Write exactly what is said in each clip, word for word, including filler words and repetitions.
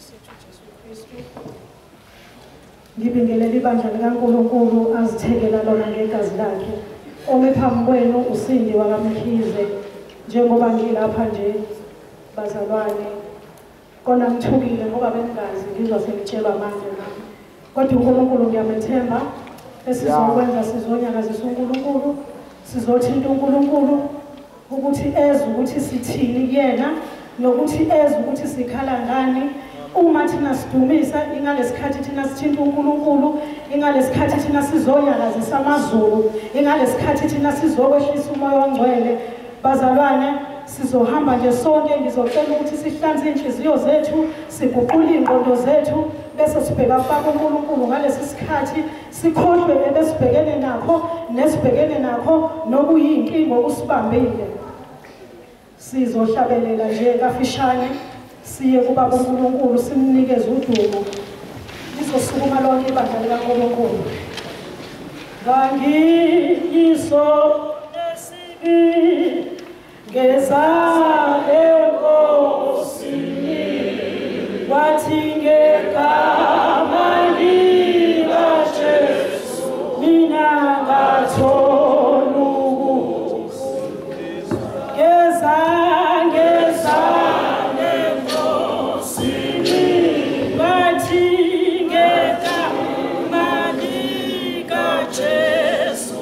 sethu Jesu Kristu. Ngibingelela ibandla likaNkulunkulu azithekela lona ngegazi lakhe. Ome phambi kwenu uSindi wakaMkhize njengoba ngilapha nje bazalwane. Kona ngithukile ngoba bengazi ngizwa sengitshelwa manje nami. Kodwa uNkulunkulu ngiyamethemba esizokwenza sizonyakazisa uNkulunkulu, sizothinta uNkulunkulu ukuthi eze ukuthi sithini kuyena nokuthi eze ukuthi sikhala ngani. Uma thina sidumisa ingalesikhathi thina sithinta uNkulunkulu, ingalesikhathi thina sizonyakazisa amazulu, ingalesikhathi thina sizokwehlisa umoya ongcwele. Bazalwane, sizohamba nje sonke, ngizocela ukuthi sihlanze inhliziyo zethu, siguqule ingqondo zethu bese sibheka kuBaba uNkulunkulu ngalesi sikhathi, sikhohlwe ebesibhekene nakho nesibhekene nakho nokuyinkinga okusibambile. Sizohlabelela nje kafishane siye kuBaba uNkulunkulu simnikeze udumo. Sizosukuma lonke ibandla likaNkulunkulu. Ngangiyiso esibi ngezale enkosini wathi ngegama likaJesu mina ngathola ukufundiswa. Ngezange zale enkosini wathi ngegama likaJesu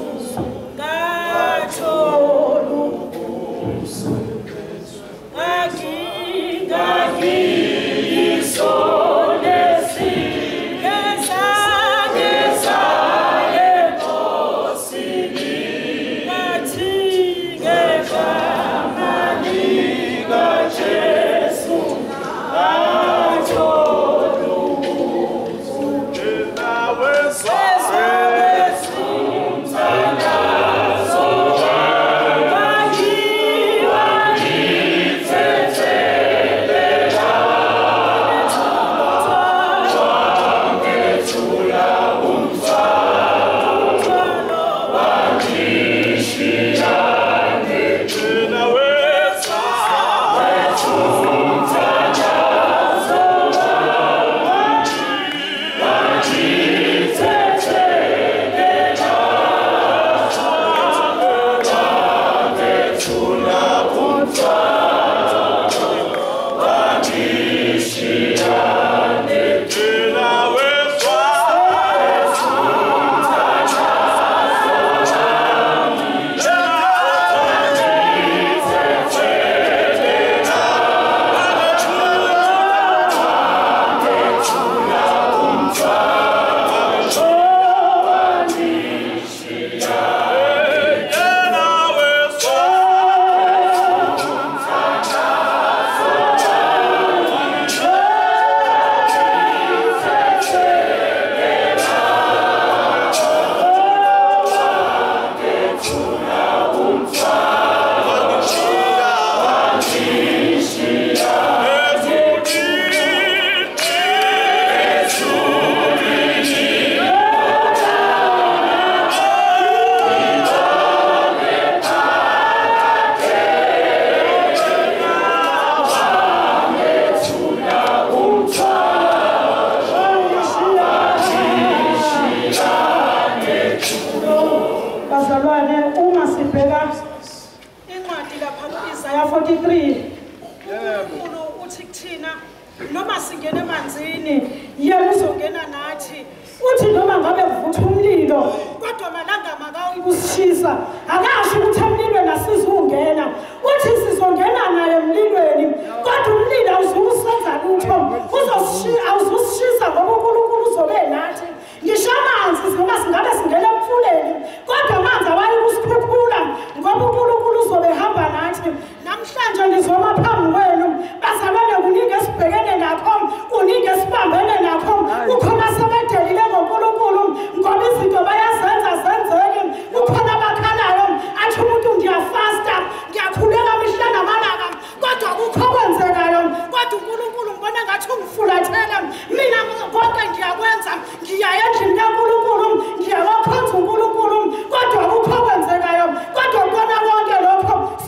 ngathola ukufundiswa.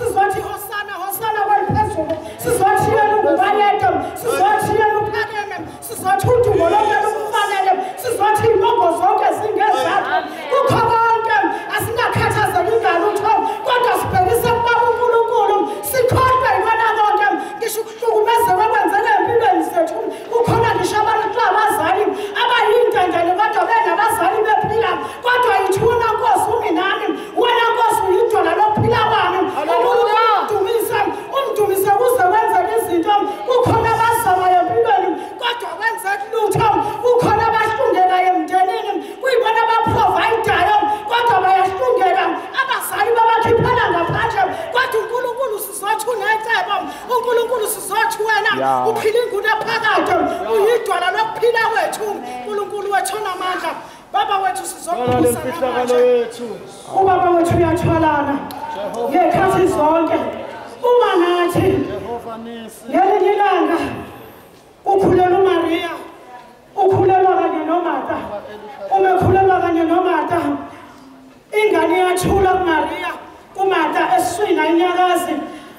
Sizothiya ukubaleka, sizothiya ukuphakeme, wethu onamandla baba wethu sizokuphuza ubaba wethu uyathwalana ngekhathi zonke uma nathi ngelinye ilanga ukhulelwa uMaria ukhulelwa kanye noMartha umekhulelwa kanye noMartha ingane yathula kuMaria uMartha eswina inyakazi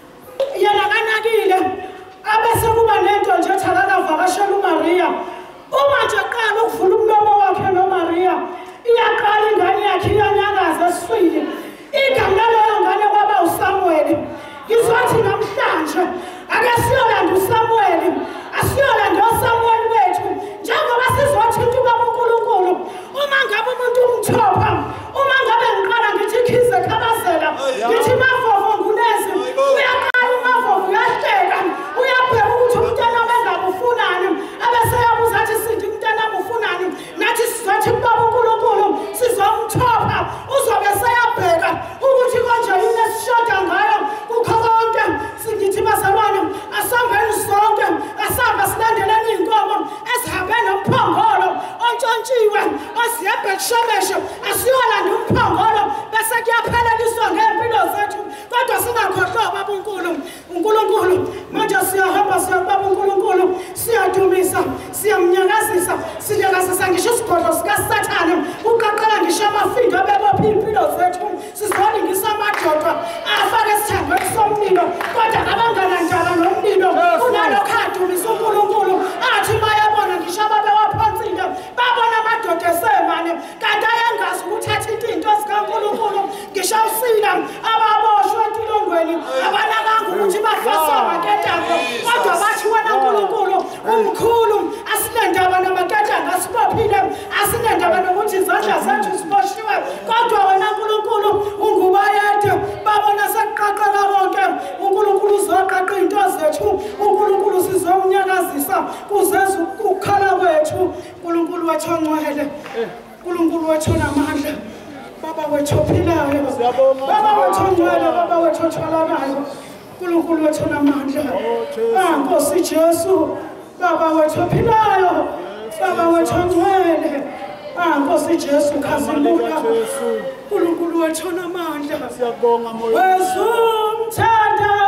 yena kanakile abese kuba nento nje thakakavakashela uMaria uma nje qala ukuvula umlomo wakhe noMaria iyaqala ingane yakhe iyanyakaza eswini igama laleyo ngane kwaba uSamuel ngizothi namhlanje ake siyolanda uSamuel asiyolanda uSamuel wethu njengoba sizothinta ubaba uNkulunkulu uma ngabe umuntu umthopha uma ngabe ngiqala ngithi khize khabazela ngithi mavovo ngunezi uyaqala umavovo uyahleka uyabheka ukuthi umntana wengabe ufunani abese yabuza athi sithi umntana ufunani nathi sizothi ubaba uNkulunkulu sizomthopha uzobe seyabheka ukuthi konje yini esishoda ngayo kukho konke singithi bazalwane asambeni sonke asamba silandeleni inkomo esihambe nomphongolo ontshontshiwe osiyebhekshomeshe asiyolanda umphongolo bese kuyaphelelisa ngempilo zethu kodwa singakhohlwa baba uNkulunkulu uNkulunkulu manje siyahamba siyababa uNkulunkulu siyadumisa siyamnyakazisa sinyakazisa ngisho isigodlo sikaSathane uqaqala ngisho amafindo abebopha impilo zethu sizolingisa amadoda afake esithandweni somlilo kodwa abanganandaba nomlilo kunalokho adumisa uNkulunkulu athi bayabona ngisho ababewaphansile babona amadoda esemane kanti ayengazi ukuthi athinta into zikaNkulunkulu ngisho usila ababoshwe entilongweni abanakanga ukuthi bafaswa maketanga kodwa bathi wena uNkulunkulu umkhulu asinendaba namaketanga sibophile asinendaba nokuthi izandla zethu ziboshiwe kodwa wena uNkulunkulu ungubayede babona sekuqaqeka konke uNkulunkulu uzoqaqa into zethu uNkulunkulu sizomnyakazisa kuzeza ukukhala kwethu uNkulunkulu wethu ongcwele uNkulunkulu wethu onamandla baba wethu ophilayo baba wethu ongcwele baba wethu othwalanayo uNkulunkulu wethu onamandla ah Nkosi Jesu baba wethu ophilayo baba wethu ongcwele ah Nkosi Jesu khazimula uNkulunkulu wethu onamandla siyabonga moya wesumthanda